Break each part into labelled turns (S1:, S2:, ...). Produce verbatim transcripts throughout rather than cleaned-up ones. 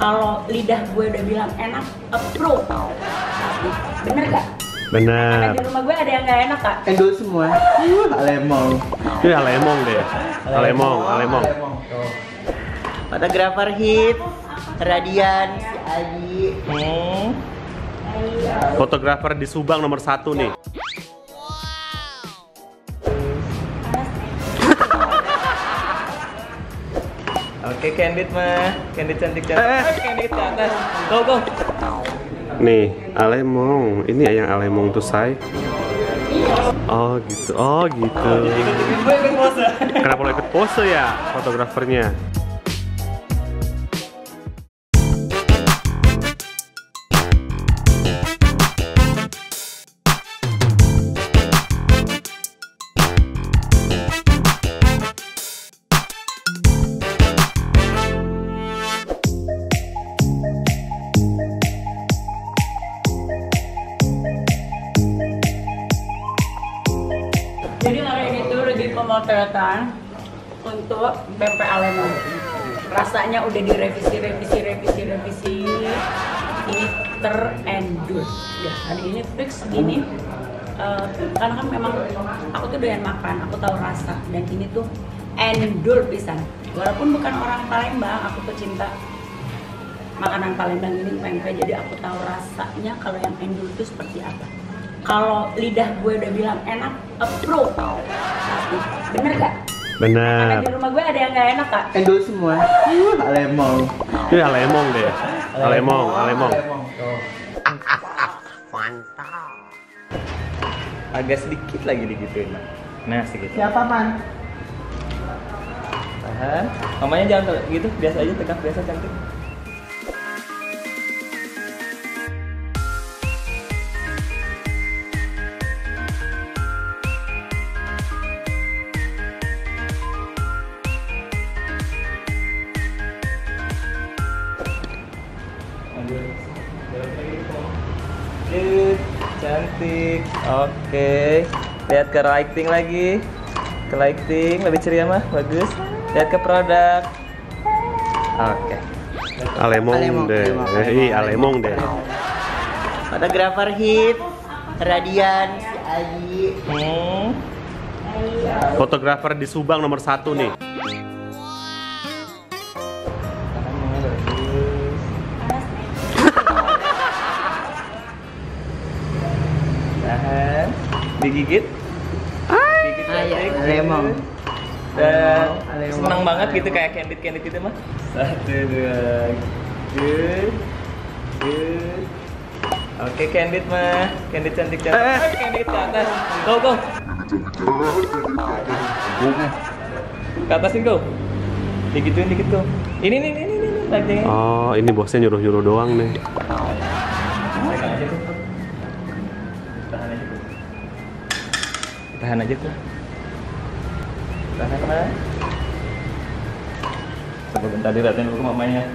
S1: Kalau lidah gue udah bilang enak, approve. Bener gak?
S2: Bener.
S1: Karena di rumah gue ada yang gak enak kak.
S3: Endul semua. Uh, alemong.
S2: Itu alemong deh. Alemong, alemong.
S3: Fotografer hit, Radian, si Adi. Hmm.
S2: Fotografer di Subang nomor satu nih.
S3: Oke, Candid mah, Candid cantik cantik. Eh, Candid ke atas. Go go.
S2: Nih, alemong. Ini yang alemong tuh say. Oh gitu, oh gitu. Kenapa lo ikut pose ya fotografernya?
S1: Jadi hari ini tuh lagi pemotretan untuk pempek alemong. Rasanya udah direvisi, revisi, revisi, revisi. Ini terendul. Ya, hari ini fix gini. Uh, karena kan memang aku tuh doyan makan, aku tahu rasa. Dan ini tuh endul pisan. Walaupun bukan orang Palembang, aku pecinta makanan Palembang ini pempek. Jadi aku tahu rasanya kalau yang endul itu seperti apa. Kalau lidah gue udah bilang enak, approve. Bener gak?
S2: Bener.
S1: Karena di rumah gue ada yang gak enak kak.
S3: Endul semua. Uh, alemong.
S2: Itu alemong deh. Alemong, alemong.
S3: Mantap. Agak sedikit lagi digituin, Man. Nah, sedikit.
S4: Siapa man?
S3: Tahan. Mamanya jangan gitu, biasa aja tegak, biasa cantik. Good, cantik. Oke, lihat ke lighting lagi, ke lighting lebih ceria mah, bagus. Lihat ke produk. Oke.
S2: Alemong,
S3: Alemong,
S2: deh.
S3: alemong,
S2: Eh, iya, alemong deh.
S3: Fotografer hit, Radian, si Adi. Hmm.
S2: Fotografer di Subang nomor satu nih.
S3: Tahan, digigit, digigit cantik,
S4: alemong.
S3: dan
S4: Alemong.
S3: senang banget gitu kayak candid candid gitu mah. Satu dua, good, good. Oke, candid mah, candid cantik cantik. Eh, candid ke atas, go go. Ke atasin go, digituin dikit go. Ini nih ini ini ini lagi.
S2: Oh, ini bosnya nyuruh-nyuruh doang nih.
S3: Pegang aja tuh. Tahan aja tuh. Tahan aja tuh. Tahan mah. Coba bentar dilihatin dulu ke mamanya.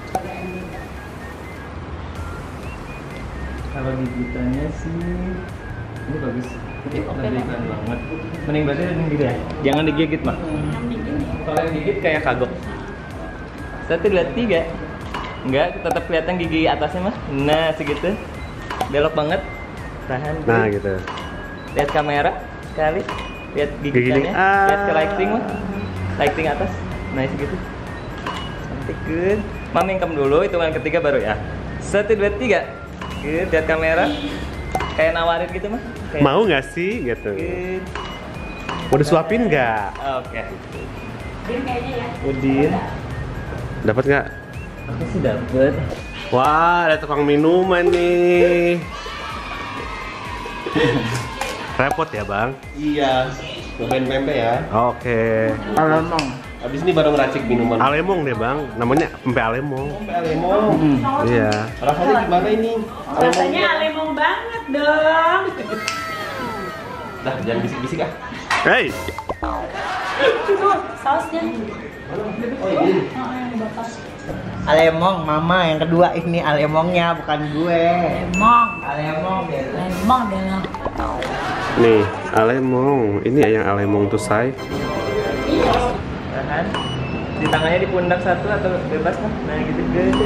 S3: Kalau gigitannya sih ini bagus. Ini keren banget. Mending berarti mending gitu ya. Jangan digigit mah. Kalau yang gigit kayak kagok. Satu dua tiga. Enggak, tetap kelihatan gigi atasnya mah. Nah, segitu. Belok banget. Tahan.
S2: Nah, gitu.
S3: Lihat kamera sekali. Lihat gigitannya.
S2: Ah.
S3: Lihat ke lighting mah. Lighting atas. Nah, segitu. Cantik, good. Mami ingkem dulu, hitungan ketiga baru ya. Satu dua tiga. Good. Lihat kamera. Kayak nawarin gitu mah. Kayak
S2: Mau nggak sih gitu?
S3: good.
S2: Mau disuapin nggak?
S3: Oke.
S1: Din kayaknya ya.
S3: Udin.
S2: Dapat nggak?
S3: Aku sih dapet.
S2: Wah, ada tukang minuman nih. Repot ya bang?
S5: Iya, nyobain pempek ya.
S2: Oke.
S4: Alemong.
S5: Abis ini baru ngeracik minuman.
S2: Alemong deh bang, namanya pempek alemong.
S5: Pempek alemong.
S2: Iya.
S5: Rasanya gimana ini?
S1: Rasanya alemong banget dong.
S5: Dah, jangan bisik-bisik ah.
S2: Hey,
S1: Itu sausnya.
S5: Oh ini.
S1: Oh, yang dibakar.
S4: Alemong, mama yang kedua ini alemongnya bukan gue.
S1: Lemong.
S4: Alemong deh.
S1: Lemong deh lo.
S2: nih alemong. Ini yang alemong tuh say.
S3: Tahan. di tangannya di pundak satu atau bebas lah. Nah gitu guys.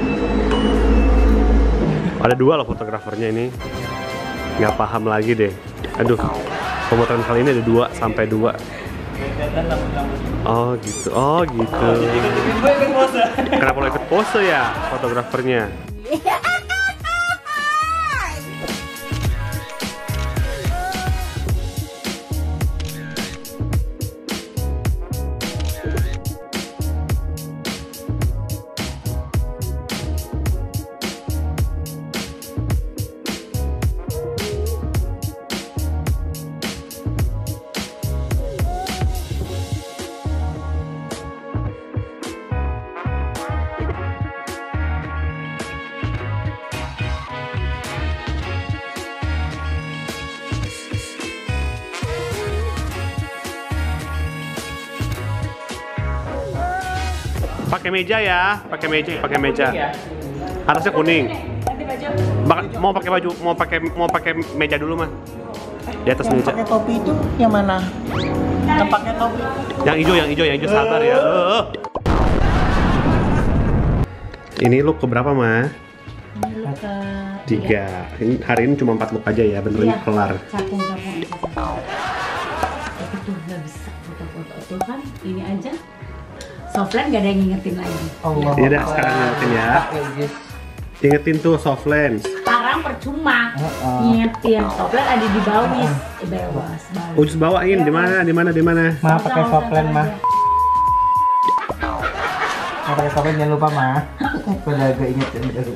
S2: Ada dua loh fotografernya ini. Nggak paham lagi deh. Aduh, pemotretan kali ini ada dua sampai dua.
S3: Kelihatan rambut-rambut.
S2: Oh gitu, oh gitu.
S3: Gue ikut pose.
S2: Kenapa lo ikut pose ya fotografernya? Pakai meja ya, pakai meja, pakai meja. Atasnya kuning.
S1: Ganti baju.
S2: Bak mau pakai baju, mau pakai mau pakai meja dulu mah. Di atas
S4: Yang
S2: meja.
S4: pakai topi itu yang mana? Yang pakai topi.
S2: Yang hijau, yang hijau, yang hijau sabar ya. Uh. Ini look keberapa mah?
S1: Ini lu ke
S2: Tiga. Ini, hari ini cuma empat look aja ya, bentar lagi kelar.
S1: Capung capung aja capung. Tapi tuh nggak bisa foto-foto tuh kan ini aja. Softland gak ada yang ngingetin lagi.
S4: Allah.
S2: Iya dah, sekarang ingetin ya. Ingetin tuh soft lens.
S1: Sekarang percuma
S4: Uh-uh.
S1: ngingetin. Softland ada di bawah. Eh, bawah, bawah.
S2: Ujus bawain di mana? Di mana? Di mana?
S4: Ma pakai soplen mah. Ma pakai soplen jangan lupa mah. Udah agak ingetin dulu.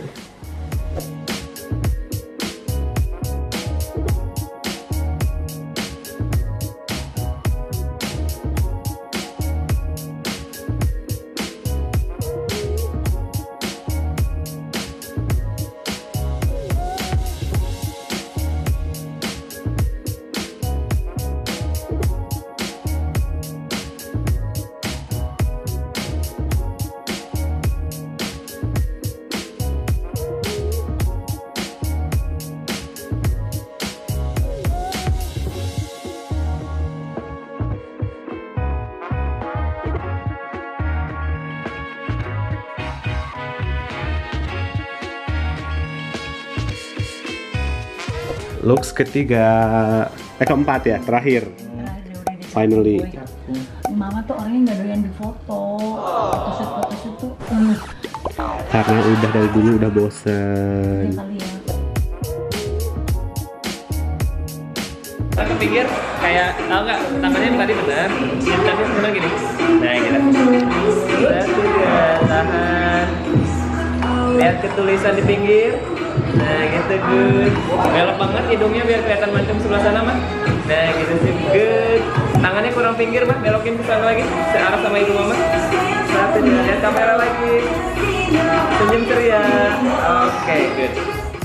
S2: Looks ketiga, eh keempat ya, terakhir. Finally.
S1: Mama tuh orangnya nggak doyan di foto. Photoshoot photoshoot tuh. Hmm,
S2: Karena udah dari dulu udah
S1: ya
S2: bosen.
S1: kali ya.
S3: Kita ke pinggir kayak tahu nggak tangannya yang tadi benar, tapi benar gini. Nah gitu. Satu ya tahan. Lihat ketulisan di pinggir. Nah gitu good. Belok banget hidungnya biar kelihatan mancung sebelah sana mah. Nah gitu sih good. Tangannya kurang pinggir mah, belokin ke sana lagi, searah sama hidung mama. Satu dua, lihat kamera lagi. Senyum ceria. Oke good.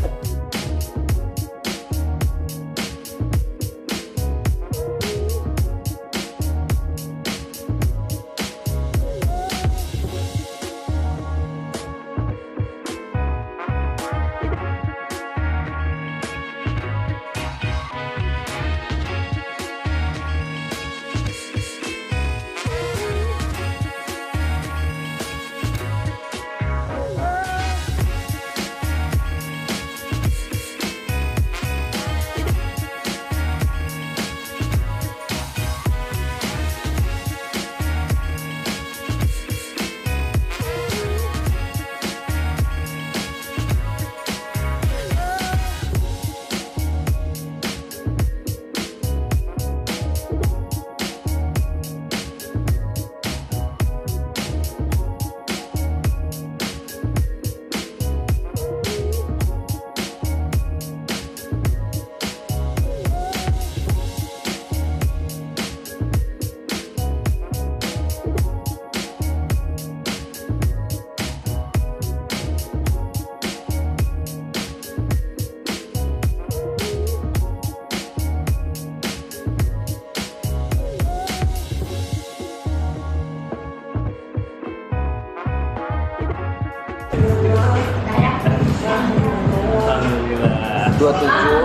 S4: dua puluh tujuh.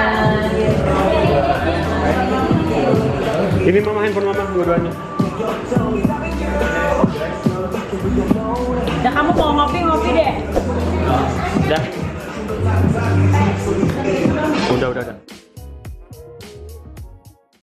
S2: Ini mama handphone mama dua-duanya.
S1: Udah, kamu mau ngopi ngopi deh.
S3: Udah.
S2: Udah, udah, udah.